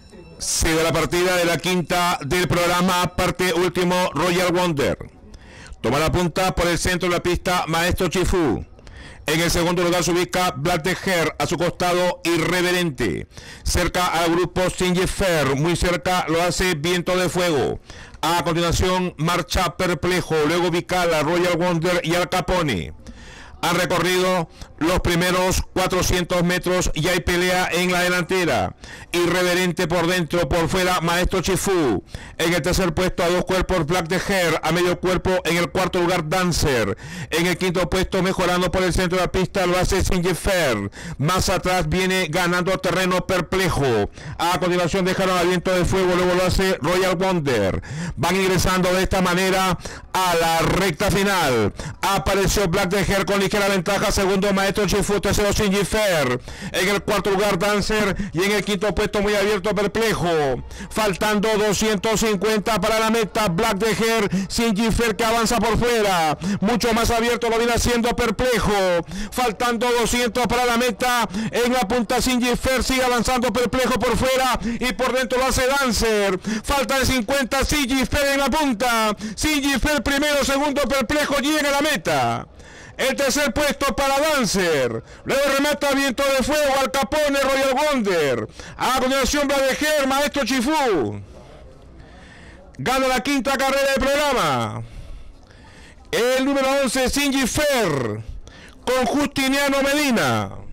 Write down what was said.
Sigue la partida de la quinta del programa, parte último, Royal Wonder. Toma la punta por el centro de la pista, Maestro Chifu. En el segundo lugar se ubica Black the Hair, a su costado Irreverente. Cerca al grupo Singifer, muy cerca lo hace Viento de Fuego. A continuación marcha Perplejo, luego ubica la Royal Wonder y Al Capone. Han recorrido los primeros 400 metros y hay pelea en la delantera. Irreverente por dentro, por fuera Maestro Chifu. En el tercer puesto a dos cuerpos Black the Hair, a medio cuerpo en el cuarto lugar Dancer. En el quinto puesto mejorando por el centro de la pista lo hace Singifer. Más atrás viene ganando terreno Perplejo. A continuación dejaron a Viento de Fuego, luego lo hace Royal Wonder. Van ingresando de esta manera a la recta final. Apareció Black the Hair con ligera ventaja, segundo Maestro Chifu, tercero Singifer, en el cuarto lugar Dancer y en el quinto puesto muy abierto Perplejo. Faltando 250 para la meta, Black the Hair, Singifer que avanza por fuera, mucho más abierto lo viene haciendo Perplejo. Faltando 200 para la meta, en la punta Singifer, sigue avanzando Perplejo por fuera y por dentro lo hace Dancer. Faltan 50, Singifer en la punta, Singifer primero, segundo Perplejo, llega a la meta. El tercer puesto para Dancer. Luego remata Viento de Fuego, Al Capone, Royal Wonder. A continuación Black the Hair, Maestro Chifu. Gana la quinta carrera del programa. El número 11, Singifer, con Justiniano Medina.